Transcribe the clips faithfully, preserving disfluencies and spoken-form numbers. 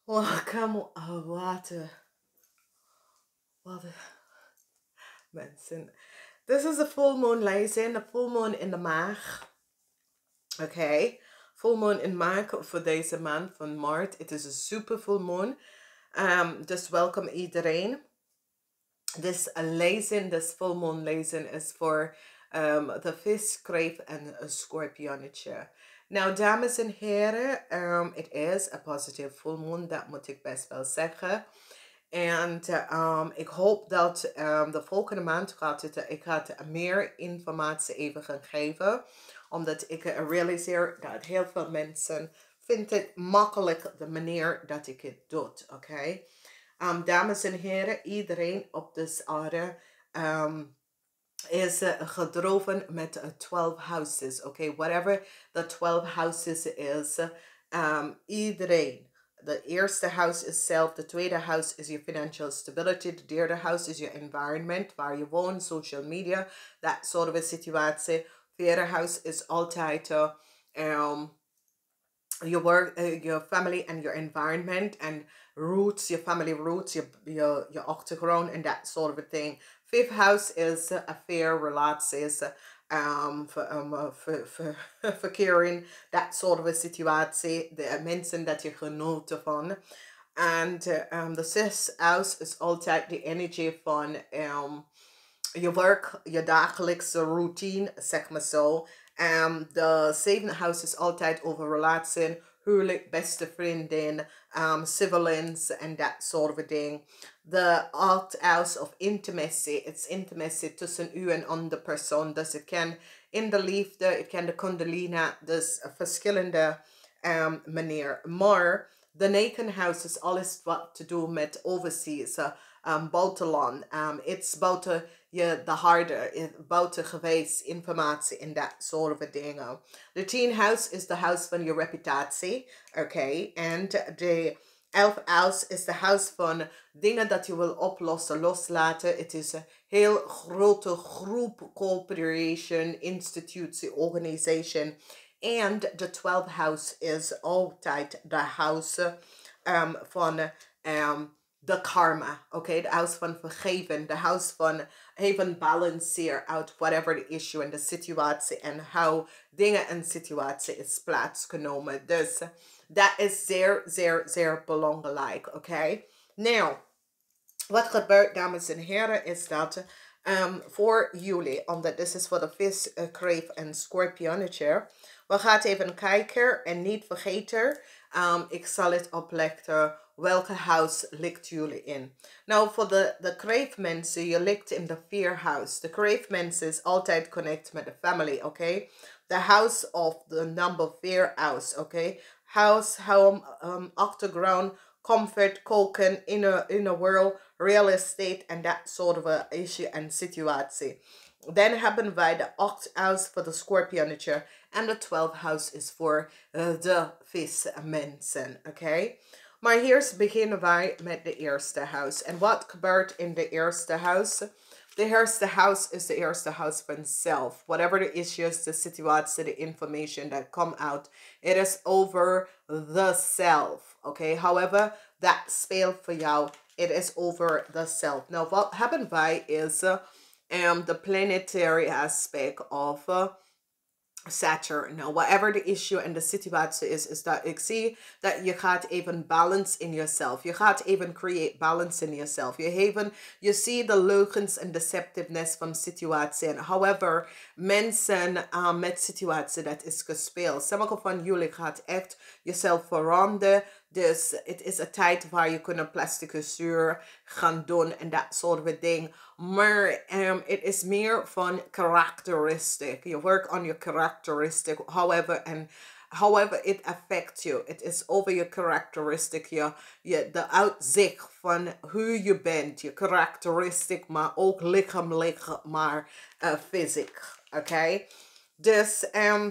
Welcome, uh, wat, uh, wat uh, mensen. This is a full moon rising, a full moon in de maag. Okay, full moon in maag voor deze maand van maart. It is a super full moon. Um, dus welkom iedereen. This lezing, this full moon lezing is voor um, de vis, kreef en een scorpionnetje. Nou, dames en heren, um, it is a positive full moon, dat moet ik best wel zeggen. En um, ik hoop dat um, de volgende maand gaat het, ik ga meer informatie even gaan geven. Omdat ik realiseer dat heel veel mensen vinden het makkelijk de manier dat ik het doe. Oké? Okay? Um, dames en heren, iedereen op de aarde um, is uh, gedroven met uh, twaalf houses. Oké, okay? Whatever the twaalf houses is, um, iedereen. De eerste house is self, de tweede house is je financial stability, de derde house is je environment, waar je woont, social media, dat soort of situatie. Vierde house is altijd uh, um, your work, uh, your family and your environment and roots, your family roots, your your your achtergrond and that sort of a thing. Fifth house is uh, affair, relaties, um, for, um, uh, for, for, verkering, that sort of a situatie, de mensen dat je genoten van. And uh, um, the sixth house is altijd de energie van um, je werk, je dagelijkse routine, zeg maar zo. Um, de seventh house is altijd over relatie, huwelijk, beste vriendin, um, siblings, and that sort of a thing. The eighth house of intimacy, it's intimacy tussen u en andere persoon. Dus het kan in de liefde, het kan de kundalina, dus verschillende um, manier. Maar de negen house is alles wat te doen met overseas, uh, um, buitenland. Um, it's buiten je de harde, buiten geweest informatie en dat soort van dingen. De tien house is de house van je reputatie. Oké. Okay? En de elf house is de house van dingen dat je wil oplossen, loslaten. Het is een heel grote groep, corporation, institutie, organization. En de twelfth house is altijd de house um, van um, de karma, oké, okay? De house van vergeven, de house van even balanceer out whatever the issue en de situatie en hoe dingen en situatie is plaatsgenomen. Dus dat is zeer, zeer, zeer belangrijk, oké. Okay? Nou, wat gebeurt, dames en heren, is dat um, voor jullie, omdat dit is voor de vis, uh, kreef en scorpionnetje, we gaan even kijken en niet vergeten, um, ik zal het opleggen. Welke house ligt jullie in? Nou, voor de, de kreefmensen, je ligt in de vier house. De kreefmensen is altijd connect met de family, oké? Okay? The house of the number vier house, oké? Okay? House, home, um, achtergrond, comfort, koken, inner, inner world, real estate en dat soort of issue en situatie. Dan hebben wij de acht house voor de scorpionnetje en de twaalf house is voor uh, de vismensen, oké? Okay? Maar hier beginnen wij met de eerste house. En wat gebeurt in de eerste house? De eerste house is de eerste house van self. Whatever the issues, the situatie, the information that come out, it is over the self. Okay, however, dat speelt voor jou, it is over the self. Nou, wat hebben wij is uh, um, the planetary aspect of uh, Saturn. Now, whatever the issue and the situatie is, is dat ik zie dat je gaat even balance in yourself. Je gaat even create balance in yourself. Je even, je ziet de leugens en deceptiveness van situatie. En however, mensen uh, met situatie dat is gespeeld. Sommige van jullie gaat echt jezelf veranderen. Dus het is een tijd waar je kunt een plastic zuur gaan doen en dat soort van ding. Maar um, het is meer van characteristic. You work on your characteristic, however, and however it affects you. It is over your characteristic, je, je, de uitzicht van hoe je bent, je karakteristiek, maar ook lichamelijk, maar uh, fysiek. Oké? Okay? Dus um,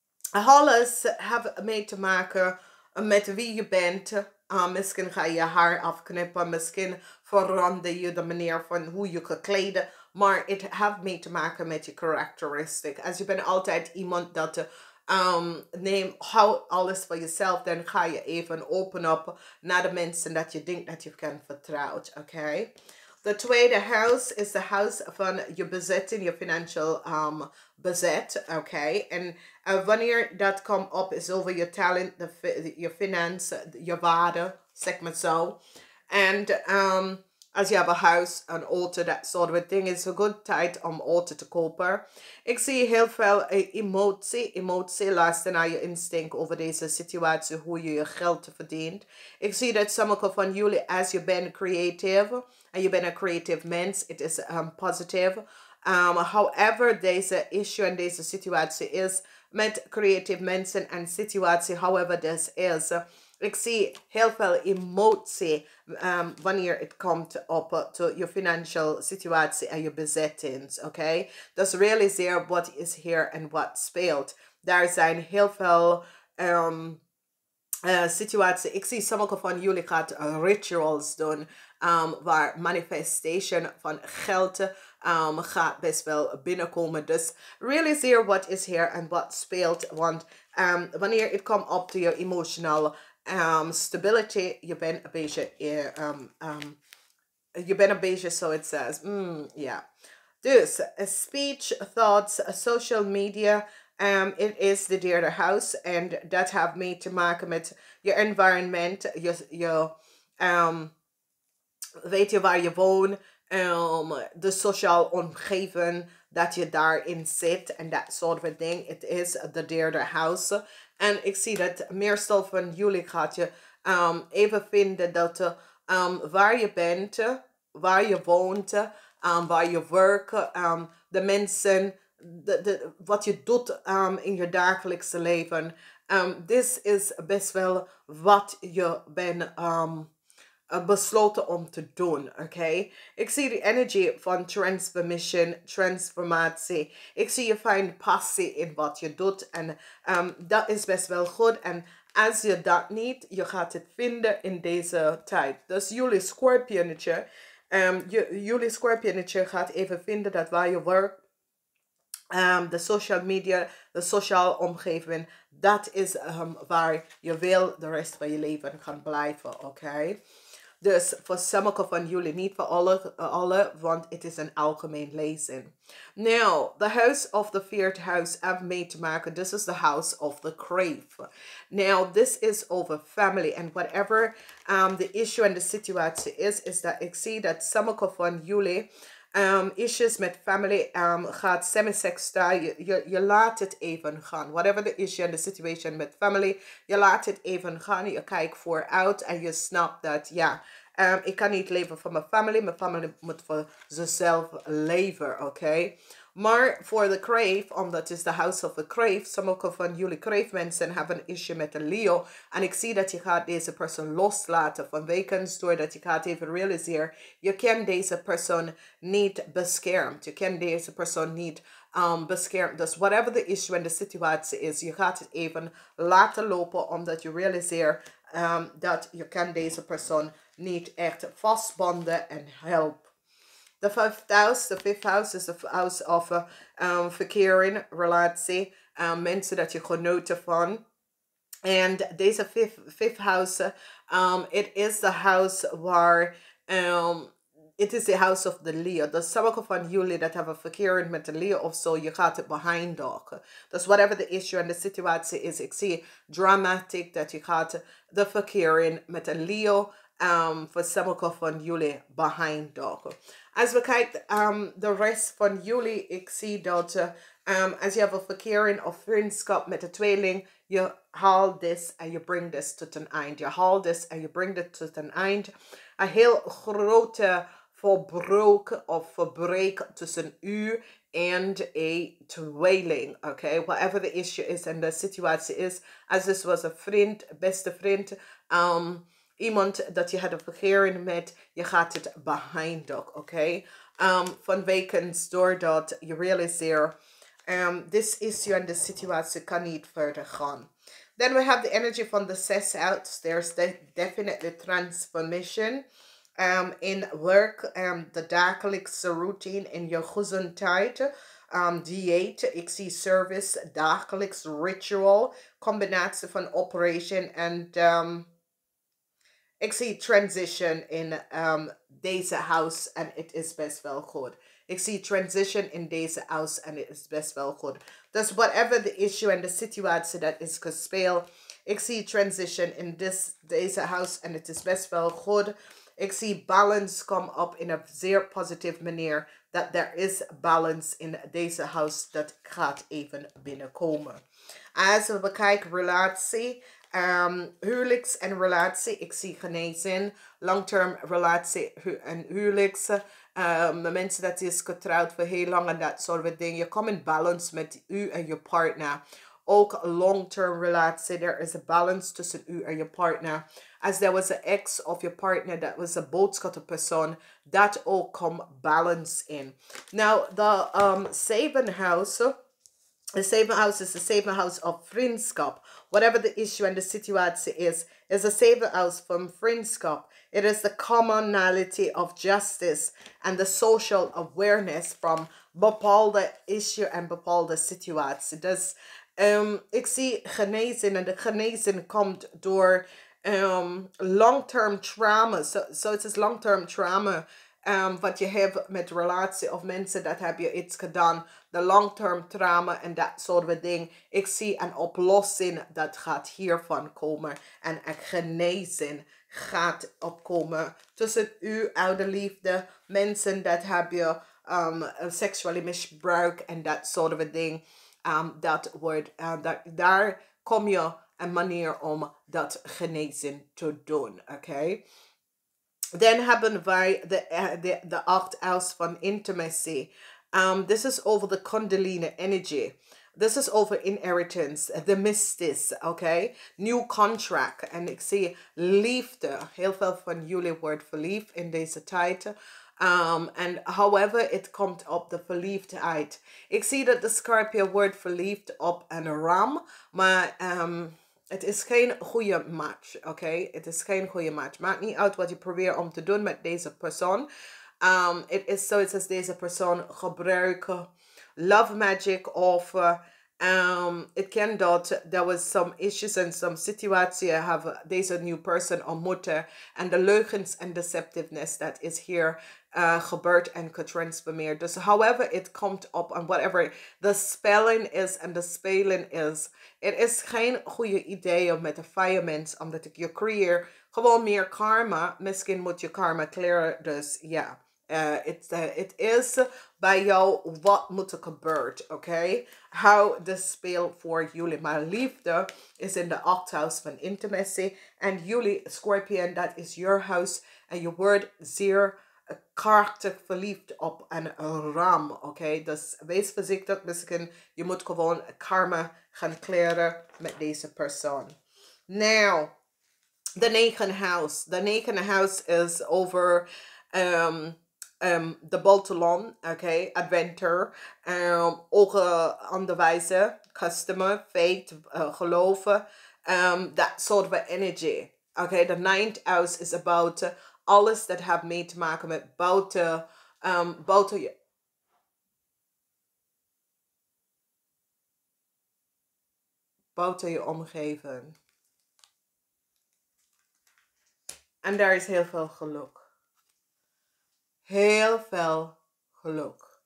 alles heeft mee te maken met wie je bent. Uh, misschien ga je je haar afknippen. Misschien verander je de manier van hoe je gekleed. Maar het heeft mee te maken met je karakteristiek. Als je bent altijd iemand dat um, neem, hou alles voor jezelf. Dan ga je even open op naar de mensen dat je denkt dat je kan vertrouwen. Oké. Okay? De tweede huis is de huis van je bezetting, je financial um, bezet. Oké. Okay? En uh, wanneer dat komt op is over je talent, de, je finansen, je waarde, zeg maar zo. En um, als je hebt een huis, een auto, dat soort of ding, is een goed tijd om auto te kopen. Ik zie heel veel emotie, emotie, luister naar je instinct over deze situatie, hoe je je geld verdient. Ik zie dat sommige van jullie, als je bent creative, en je bent een creative mens, het is um, positief. Um, however, deze issue en deze situatie is met creative mensen en situatie, however this is. Ik zie heel veel emotie um, wanneer het komt op uh, to je financial situatie en je bezettings, oké? Okay? Dus realiseer wat is hier en wat speelt. Daar zijn heel veel um, uh, situaties. Ik zie sommige van jullie gaat uh, rituals doen um, waar manifestation van geld um, gaat best wel binnenkomen. Dus realiseer wat is hier en wat speelt. Want um, wanneer het komt op to je emotional Um, stability, je bent een beetje, uh, um, um, je bent een beetje, so it says, mm, yeah. Dus, uh, speech, thoughts, uh, social media, um, it is the derde house, and dat heeft mee te maken met je environment, je, je um, weet je waar je woont, um, de sociale omgeving dat je daarin zit en dat soort van ding. Het is de derde house. En ik zie dat meestal van jullie gaat je um, even vinden dat um, waar je bent, waar je woont, um, waar je werkt, um, de mensen, de, de, wat je doet um, in je dagelijkse leven. Um, dit is best wel wat je bent um, uh, besloten om te doen, oké? Okay? Ik zie de energie van transformation, transformatie. Ik zie je fijn passie in wat je doet en um, dat is best wel goed. En als je dat niet, je gaat het vinden in deze tijd. Dus jullie scorpionetje, um, jullie scorpionetje gaat even vinden dat waar je werkt, Um, de social media, de sociale omgeving, dat is um, waar je wil de rest van je leven gaan blijven, oké? Okay? Dus voor sommige van jullie, niet voor alle, alle, want het is een algemeen lezing. Now, the house of the vierde house have mee te maken. This is the house of the crave. Now, this is over family. And whatever um, the issue and the situatie is, is dat ik zie dat sommige van jullie Um, issues met family um, gaat semisexta. Je, je, je laat het even gaan. Whatever the issue and the situation met family, je laat het even gaan. Je kijkt vooruit en je snapt dat, ja, um, ik kan niet leven voor mijn family. Mijn family moet voor zichzelf leven, oké? Okay? Maar voor de crave, omdat het is de house of the crave, sommige van jullie crave mensen hebben een issue met een Leo. En ik zie dat je gaat deze persoon loslaten van wekens, doordat je gaat even realiseren, je kan deze persoon niet beschermen. Je kan deze persoon niet um, beschermen. Dus whatever the issue en de situatie is, je gaat het even laten lopen, omdat je realiseert um, dat je kan deze persoon niet echt vastbonden en helpen. The fifth house, the fifth house is the house of uh, um, verkering, relatie, um, mensen dat je genoten van. En deze fifth, fifth house, um, it is the house waar, um, it is the house of the Leo. Dus sommige van jullie dat hebben verkering met de Leo of zo, je gaat het behind dog. Dus whatever the issue en de situatie is, ik zie dramatic dat je gaat de verkering met een Leo. Um, voor sommige van jullie behind dog. Als we kijken um, de rest van jullie, ik zie dat uh, um, als je hebt een verkering of vriendschap met een tweeling, je haalt dit en je brengt dit tot een eind. Je haalt dit en je brengt dit tot een eind. Een heel grote verbroken of verbrek tussen u en een tweeling. Oké, okay? Whatever the issue is en de situatie is. Als dit was een vriend, beste vriend, um, iemand dat je had een verkering met, je gaat het behind ook, oké? Okay? Um, van wekens doordat je realiseert, um, this issue en de situatie kan niet verder gaan. Then we have the energy from the zes outs. There's de definitely transformation um, in work, um, de dagelijkse routine, in je gezondheid. um, dieet. Ik zie service, dagelijks ritual, combinatie van operation en um, ik zie transition in um, deze house en het is best wel goed. Ik zie transition in deze house en het is best wel goed. Dus whatever the issue en de situatie dat is gespeeld, ik zie transition in this, deze house en het is best wel goed. Ik zie balance come up in een zeer positieve manier. Dat er is balance in deze house dat gaat even binnenkomen. Als we bekijken relatie, um, huwelijks en relatie, ik zie genezing, long-term relatie hu en huwelijks. Um, mensen dat is getrouwd voor heel lang en dat soort van dingen. Je komt in balance met u en je partner. Ook long-term relatie, er is een balance tussen u en je partner. As there was an ex of your partner that was a boodschapper persoon, that ook komt balance in. Now, the um, seven house, the seven house is the seven house of vriendschap. Whatever the issue and the situation is, is a seven house from vriendschap. It is the commonality of justice and the social awareness from bepaalde issue en bepaalde situatie. Dus um, ik zie genezing en de genezing komt door um, long-term trauma. So, so it is long-term trauma. Um, wat je hebt met relatie of mensen dat heb je iets gedaan. De long-term trauma en dat soort van ding. Ik zie een oplossing dat gaat hiervan komen. En een genezing gaat opkomen. Tussen u, oude liefde, mensen dat heb je um, seksuele misbruik en dat soort van ding. Um, dat wordt, uh, dat, daar kom je een manier om dat genezing te doen. Oké. Okay? Dan hebben wij de, de, de acht house van intimacy. Um, this is over the Kundalini energy. This is over inheritance, the mystics, okay? New contract. En ik zie liefde. Heel veel van jullie wordt verliefd in deze tijd. Um, and however it komt op de verliefdheid. Ik zie dat de Scorpio wordt verliefd op een ram. Maar um, het is geen goede match, oké? Okay? Het is geen goede match. Maakt niet uit wat je probeert om te doen met deze persoon. Um, het is zoiets als deze persoon gebruiken love magic of uh, um, it can dat there was some issues and some situatie have deze new person ontmoeten en de leugens en deceptiveness that is here uh, gebeurd en getransformeerd. Dus however it komt op and whatever the spelling is en de spelen is, het is geen goede idee om met de firements, omdat ik je creëer gewoon meer karma. Misschien moet je karma klaren, dus ja. Yeah. Uh, het uh, it is bij jou wat moet er gebeuren, oké? Okay? Hou de speel voor jullie. Maar liefde is in de acht house van intimacy. En jullie, Scorpion, dat is your house. En je wordt zeer uh, krachtig verliefd op een ram, oké? Okay? Dus wees voorzichtig. Misschien je moet gewoon karma gaan klaren met deze persoon. Now, the negen house. The negen house is over... Um, Um, de buitenland, oké, okay, adventure, um, ook uh, onderwijzen, customer, faith, uh, geloven, um, that sort of energy. Oké, okay, the ninth house is about uh, alles dat heeft mee te maken met buiten, um, buiten je, buiten je omgeving. En daar is heel veel geluk. Heel veel geluk.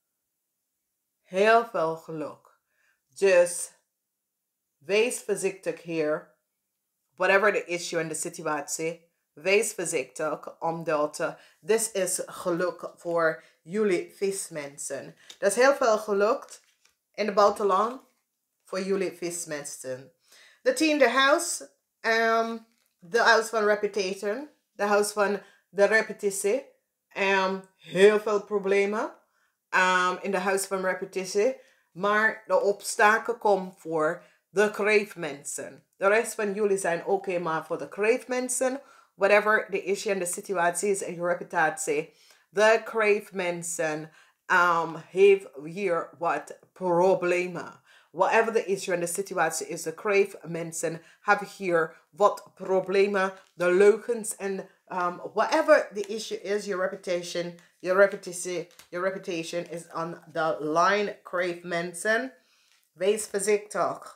Heel veel geluk. Dus wees voorzichtig hier. Whatever the issue en de situatie. Wees voorzichtig. Omdat uh, dit is geluk voor jullie vismensen. Dat is heel veel geluk in de buitenland voor jullie vismensen. De tiende house. Um, de house van reputation. De house van de repetitie. Um, heel veel problemen um, in de huis van repetitie. Maar de obstakel komt voor de kreefmensen. De rest van jullie zijn oké, okay, maar voor de kreefmensen, whatever the issue en de situatie is in je reputatie, de kreefmensen um, heeft hier wat problemen. Whatever the issue en de situatie is, de kreefmensen hebben hier wat problemen. De leugens en Um, whatever the issue is, your reputation, your reputation, your reputation is on the line. Crave mensen. Wees voorzichtig.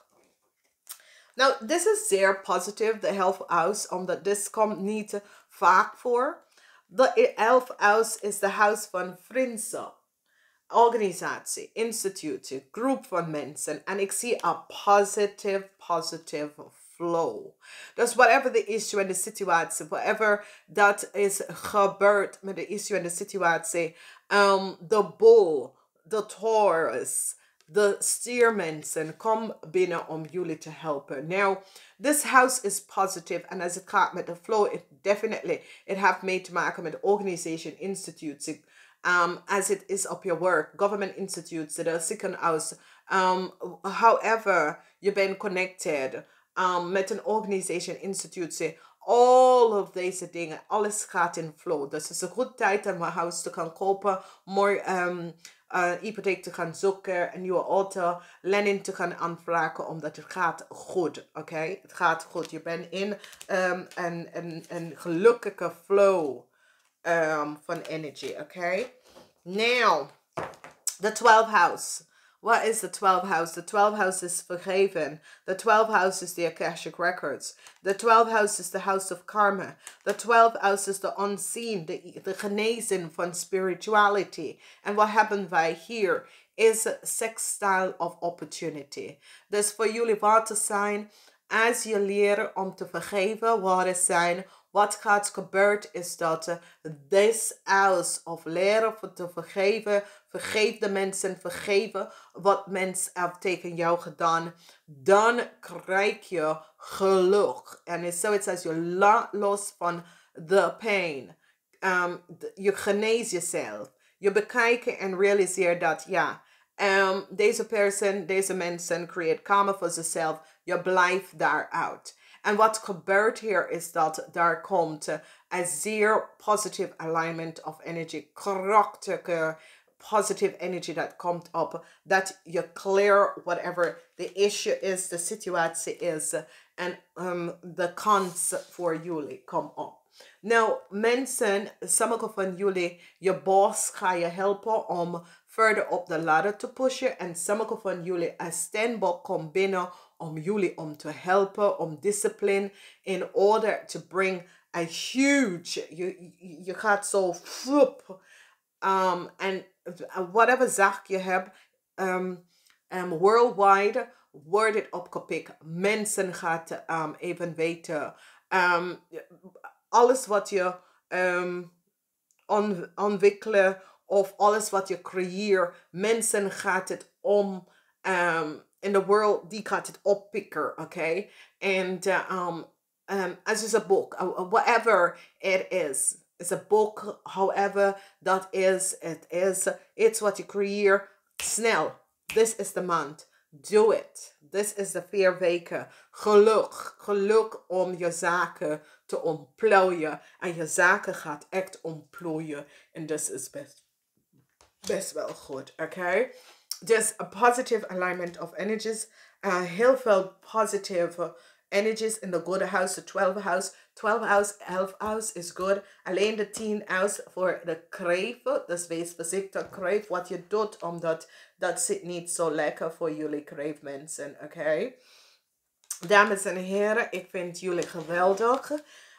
Nou, this is zeer positief, de elf house, omdat dit komt niet vaak voor. De elf house is de house van vriendschap, organisatie, instituut, groep van mensen. En ik zie een positive, positive flow. Dus whatever the issue en de situatie, whatever dat is gebeurd met de issue en de situatie, um, de bull, de Taurus, de stiermensen, kom binnen om jullie te helpen. Now, this house is positive, and as it gaat met de flow, it definitely, it have mee te maken met de organization, institutes, um, as it is op your work, government institutes, the second house, um, however, you been connected, um, met een organization, institute, all of deze dingen, alles gaat in flow. Dus het is een goede tijd om een huis te gaan kopen, mooi um, uh, hypotheek te gaan zoeken, een nieuwe auto, lening te gaan aanvragen, omdat het gaat goed, oké? Okay? Het gaat goed. Je bent in um, een, een, een gelukkige flow um, van energy, oké? Okay? Now, the twelfth house. What is the twelfth house? The twelfth house is vergeven. The twelfth house is the Akashic Records. The twelfth house is the house of karma. The twelfth house is the unseen, the, the genezen van spirituality. And what happened by here is a sextile of opportunity. Dus voor jullie water zijn, als je leren om te vergeven, water zijn, wat gaat gebeuren is dat uh, this house of leren voor te vergeven, vergeef de mensen, vergeven wat mensen hebben tegen jou gedaan, dan krijg je geluk. En het is zoiets als je laat los van de pijn. Um, je geneest jezelf. Je bekijkt en realiseert dat, ja, um, deze persoon, deze mensen creëert karma voor zichzelf. Je blijft daaruit. En wat gebeurt hier is dat daar komt een zeer positive alignment of energy, krachtige positive energy dat komt op, dat je clear whatever the issue is, de situatie is, en um, de kans voor jullie komt op. Nou, mensen, sommige van jullie, je boss ga je helpen om verder op de ladder te pushen, en sommige van jullie, een steenbok komt binnen om jullie om te helpen, om discipline, in order to bring a huge, je, je gaat zo floep, um, en whatever zaak je hebt, um, um, worldwide, wordt het opgepikt. Mensen gaat um, even weten, um, alles wat je um, on, ontwikkelen, of alles wat je creëert, mensen gaat het om, um, in the world, die gaat het oppikken, oké? Okay? And uh, um, um, as is a book, uh, whatever it is, it's a book, however that is, it is, it's what you creëer, snel, this is the month, do it, this is the vier weken, geluk, geluk om je zaken te ontplooien, en je zaken gaat echt ontplooien, en this is best, best wel goed, oké? Okay? Just a positive alignment of energies, uh, heel veel positive energies in the good house, the twelfth house, twelfth house, elf house is good. Alleen de tien house voor de kreven, dus wees voorzichtig, kreef wat je doet, omdat dat zit niet zo lekker voor jullie kreefmensen, oké? Okay? Dames en heren, ik vind jullie geweldig.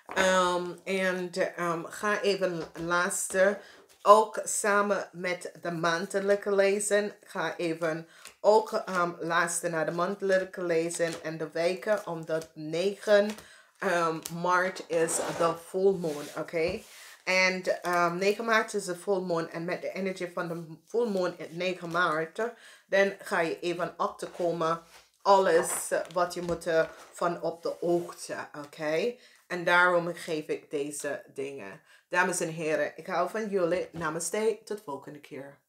Um, en um, ga even luisteren. Ook samen met de maandelijke lezen. Ga even ook um, luisteren naar de maandelijke lezen en de weken. Omdat negen um, maart is de full moon. Oké. Okay? En um, negen maart is de full moon. En met de energie van de full moon in negen maart. Dan ga je even achterkomen. Alles wat je moet van op de hoogte. Oké. Okay? En daarom geef ik deze dingen. Dames en heren, ik hou van jullie. Namaste, tot volgende keer.